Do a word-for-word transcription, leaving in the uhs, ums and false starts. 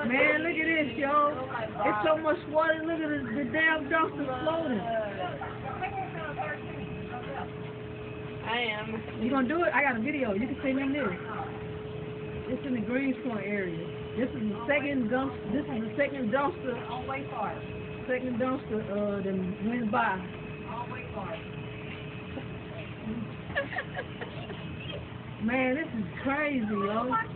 Man, look at this, yo. It's so much water. Look at this, the damn dumpster floating. I am. You gonna do it? I got a video. You can see me in this. It's in the Greenspoint area. This is the second dumpster. This is the second dumpster. I'll wait for it. Second dumpster uh, that went by. I'll wait for it. Man, this is crazy, yo.